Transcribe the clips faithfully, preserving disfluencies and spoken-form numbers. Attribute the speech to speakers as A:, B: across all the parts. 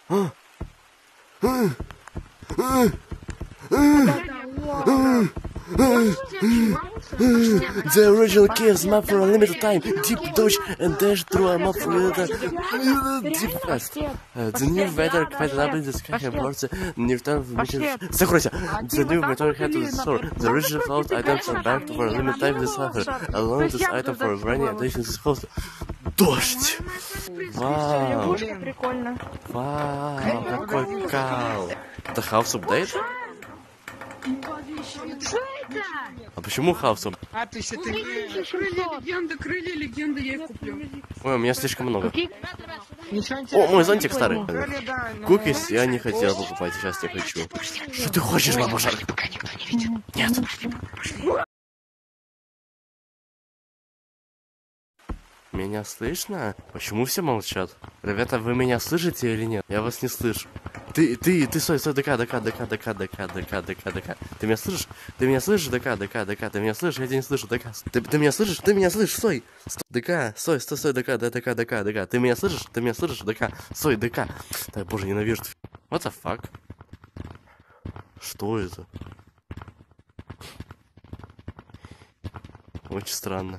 A: А? А? А? The original key is mapped for a limited time. Deep dodge and dash through a map with a deep fast. Uh, the new weather quite up in the sky and boards near time. Закройся! The new weather had to the store. The original float items are back for a limited time this summer. Along this item for rainy additions is host. Дождь! Вау!
B: Прикольно.
A: Вау! Какой кал! Это House Update?
B: Что это?
A: А почему House Update?
C: А, ты все ты...
D: Крылья легенды, крылья легенды, я их куплю.
A: Ой, у меня слишком много.
C: Ничего
A: О,
C: интересного.
A: мой зонтик старый.
C: Да, но-
A: Кукис я не хотел покупать, сейчас я хочу. Что ты хочешь, бабушка?
C: Пока никто не видит.
A: Нет. Меня слышно? Почему все молчат? Ребята, вы меня слышите или нет? Я вас не слышу. Ты, ты, ты, стой, стой, ДК, ДК, ДК, ДК, ДК, ДК, ДК, ДК. Ты меня слышишь? Ты меня слышишь, ДК, ДК, ДК, ты меня слышишь? Я тебя не слышу, ДК. Ты, ты меня слышишь? Ты меня слышишь? Стой! ДК, стой, стой, стой, ДК, ДК, ДК, ДК. Ты меня слышишь? Ты меня слышишь? ДК, стой, ДК. Да, боже, ненавижу. What the fuck? Что это? Очень странно.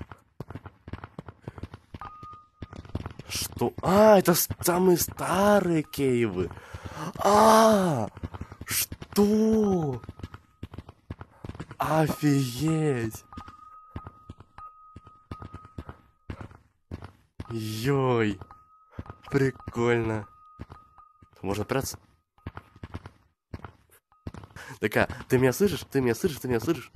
A: Что? А, это самые старые кейвы. А, что? Офигеть. Йой. Прикольно. Можно прятаться? Такая, ты меня слышишь? Ты меня слышишь? Ты меня слышишь?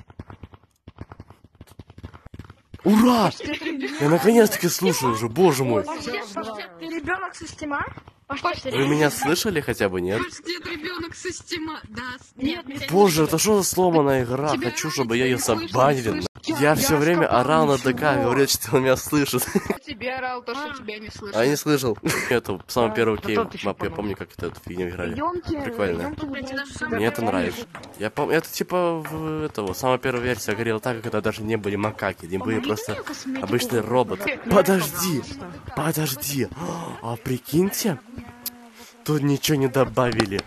A: Ура! Я наконец-таки слушаю уже, боже мой.
B: Ты ребенок со стима?
A: Вы меня слышали хотя бы, нет?
D: Где ребенок со стима? Да. Нет,
A: Боже, это что за сломанная игра? Хочу, чтобы я ее забанили. Я все время орал на ДК, говорят, что он меня слышит.
D: тебе орал то, что тебя не слышно.
A: А я не слышал. Это самый первый кейв мап, я помню, как эту фигню играли. Прикольно. Мне это нравится. Я помню, это типа в этого, самая первая версия горела так, как это даже не были макаки, не были просто обычные роботы. Подожди, подожди. А прикиньте, тут ничего не добавили.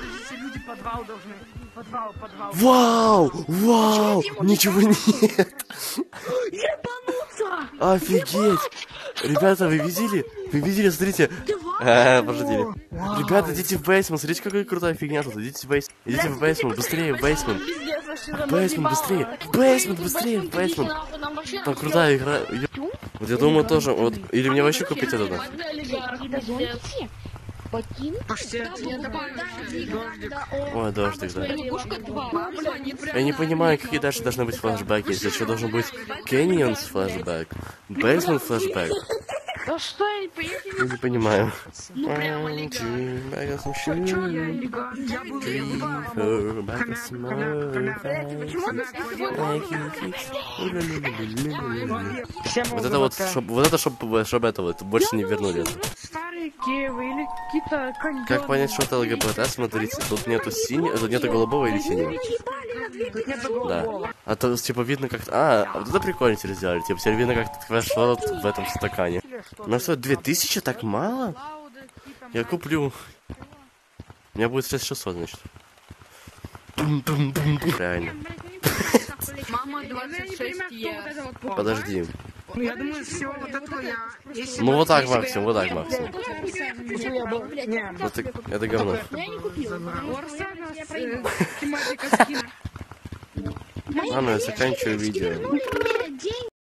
A: Вау! Вау! Ничего нет! Офигеть! Ребята, вы видели? Вы видели, смотрите. А, подождите. Ребята, идите в бейсмент, смотрите, какая крутая фигня тут. Идите в бейсмент. Идите в бейсмент, быстрее в бейсмент. В бейсмент, быстрее. В бейсмент, быстрее, в бейсмент. Там крутая игра. Вот я думаю тоже, вот, или мне вообще купить это? Ой, дождик, да. Я не понимаю, какие дальше должны быть флешбеки. Здесь еще должен быть Canyons флешбек, Basement флешбек.
B: Да что, я
A: Я не понимаю. Вот это вот, чтоб, вот это, чтобы чтоб это вот больше не вернули.
B: старые кевы или какие-то каньоны.
A: Как понять, что это ЛГБТ? Смотрите, тут нету синего, тут нету голубого или синего. Да. А то типа видно как-то. А, вот это прикольно теперь сделали. Типа теперь видно как-то квест-флот в этом стакане. Ну что, две тысячи так мало? Я куплю. У меня будет шесть шестьсот, значит. Реально.
D: Мама двадцать шесть, я...
A: Подожди.
C: Ну, я думаю, все вот это я... Если
A: Ну
C: бы-
A: вот так максимум, вот так максимум.
C: если бы я был- Не,
A: Это, это говно.
D: Тематика скина.
A: Ладно, я заканчиваю видео.